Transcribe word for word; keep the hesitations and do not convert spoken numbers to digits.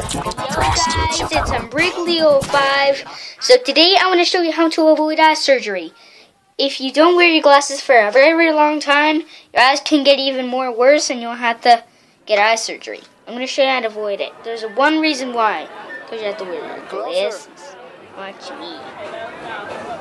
guys, it's um, Wrigley oh five. So today I want to show you how to avoid eye surgery. If you don't wear your glasses for a very, very long time, your eyes can get even more worse and you'll have to get eye surgery. I'm going to show you how to avoid it. There's one reason why. Because you have to wear your glasses. Watch me.